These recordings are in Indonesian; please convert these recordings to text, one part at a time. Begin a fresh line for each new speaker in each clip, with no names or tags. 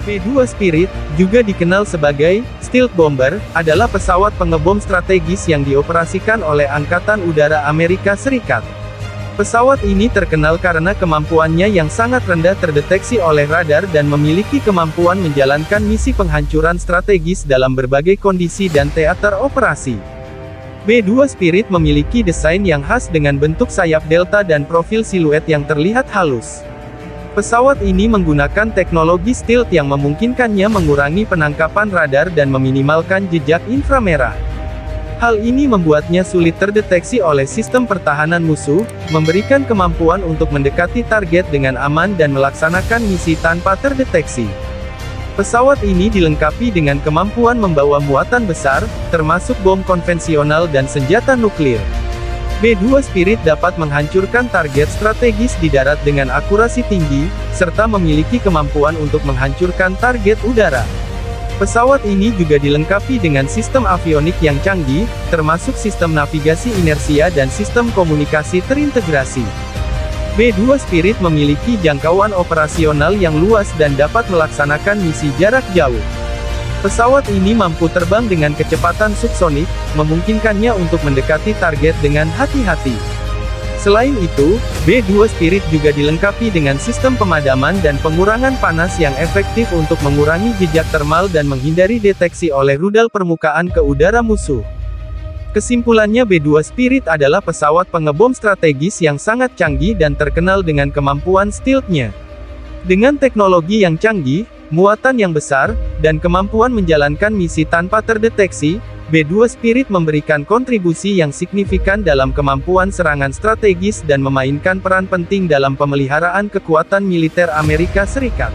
B-2 Spirit, juga dikenal sebagai Stealth Bomber, adalah pesawat pengebom strategis yang dioperasikan oleh Angkatan Udara Amerika Serikat. Pesawat ini terkenal karena kemampuannya yang sangat rendah terdeteksi oleh radar dan memiliki kemampuan menjalankan misi penghancuran strategis dalam berbagai kondisi dan teater operasi. B-2 Spirit memiliki desain yang khas dengan bentuk sayap delta dan profil siluet yang terlihat halus. Pesawat ini menggunakan teknologi stealth yang memungkinkannya mengurangi penangkapan radar dan meminimalkan jejak inframerah. Hal ini membuatnya sulit terdeteksi oleh sistem pertahanan musuh, memberikan kemampuan untuk mendekati target dengan aman dan melaksanakan misi tanpa terdeteksi. Pesawat ini dilengkapi dengan kemampuan membawa muatan besar, termasuk bom konvensional dan senjata nuklir. B-2 Spirit dapat menghancurkan target strategis di darat dengan akurasi tinggi, serta memiliki kemampuan untuk menghancurkan target udara. Pesawat ini juga dilengkapi dengan sistem avionik yang canggih, termasuk sistem navigasi inersia dan sistem komunikasi terintegrasi. B-2 Spirit memiliki jangkauan operasional yang luas dan dapat melaksanakan misi jarak jauh. Pesawat ini mampu terbang dengan kecepatan subsonik, memungkinkannya untuk mendekati target dengan hati-hati. Selain itu, B-2 Spirit juga dilengkapi dengan sistem pemadaman dan pengurangan panas yang efektif untuk mengurangi jejak termal dan menghindari deteksi oleh rudal permukaan ke udara musuh. Kesimpulannya, B-2 Spirit adalah pesawat pengebom strategis yang sangat canggih dan terkenal dengan kemampuan stealth-nya. Dengan teknologi yang canggih, muatan yang besar, dan kemampuan menjalankan misi tanpa terdeteksi, B-2 Spirit memberikan kontribusi yang signifikan dalam kemampuan serangan strategis dan memainkan peran penting dalam pemeliharaan kekuatan militer Amerika Serikat.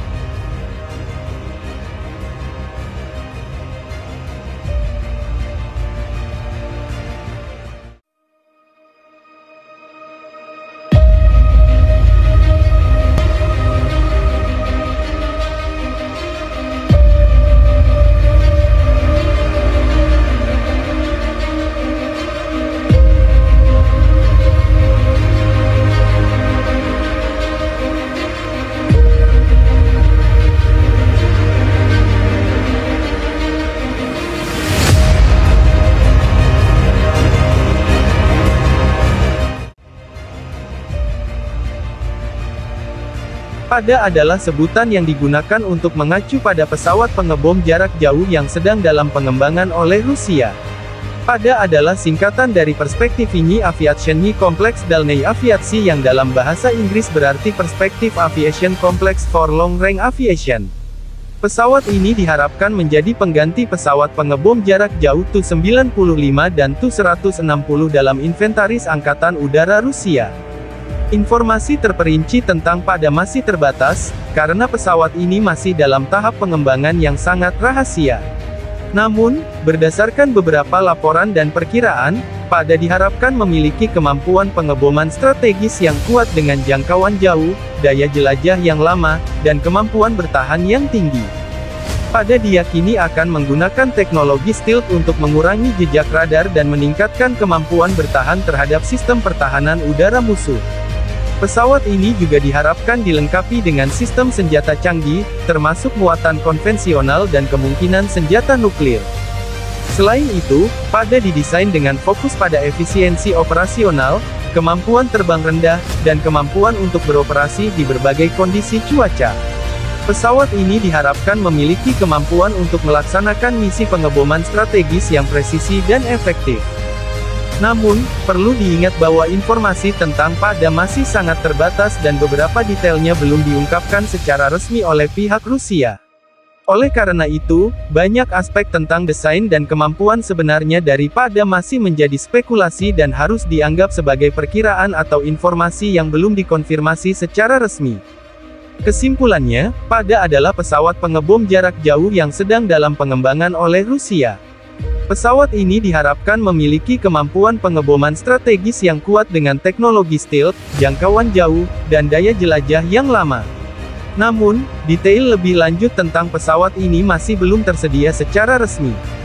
Pada adalah sebutan yang digunakan untuk mengacu pada pesawat pengebom jarak jauh yang sedang dalam pengembangan oleh Rusia. Pada adalah singkatan dari Perspektivní aviační komplex Dalnej aviaci yang dalam bahasa Inggris berarti Perspective Aviation Complex for Long Range Aviation. Pesawat ini diharapkan menjadi pengganti pesawat pengebom jarak jauh Tu-95 dan Tu-160 dalam inventaris Angkatan Udara Rusia. Informasi terperinci tentang pada masih terbatas, karena pesawat ini masih dalam tahap pengembangan yang sangat rahasia. Namun, berdasarkan beberapa laporan dan perkiraan, pada diharapkan memiliki kemampuan pengeboman strategis yang kuat dengan jangkauan jauh, daya jelajah yang lama, dan kemampuan bertahan yang tinggi. Pada diyakini akan menggunakan teknologi stealth untuk mengurangi jejak radar dan meningkatkan kemampuan bertahan terhadap sistem pertahanan udara musuh. Pesawat ini juga diharapkan dilengkapi dengan sistem senjata canggih, termasuk muatan konvensional dan kemungkinan senjata nuklir. Selain itu, pada didesain dengan fokus pada efisiensi operasional, kemampuan terbang rendah, dan kemampuan untuk beroperasi di berbagai kondisi cuaca. Pesawat ini diharapkan memiliki kemampuan untuk melaksanakan misi pengeboman strategis yang presisi dan efektif. Namun, perlu diingat bahwa informasi tentang pada masih sangat terbatas dan beberapa detailnya belum diungkapkan secara resmi oleh pihak Rusia. Oleh karena itu, banyak aspek tentang desain dan kemampuan sebenarnya daripada masih menjadi spekulasi dan harus dianggap sebagai perkiraan atau informasi yang belum dikonfirmasi secara resmi. Kesimpulannya, pada adalah pesawat pengebom jarak jauh yang sedang dalam pengembangan oleh Rusia. Pesawat ini diharapkan memiliki kemampuan pengeboman strategis yang kuat dengan teknologi stealth, jangkauan jauh, dan daya jelajah yang lama. Namun, detail lebih lanjut tentang pesawat ini masih belum tersedia secara resmi.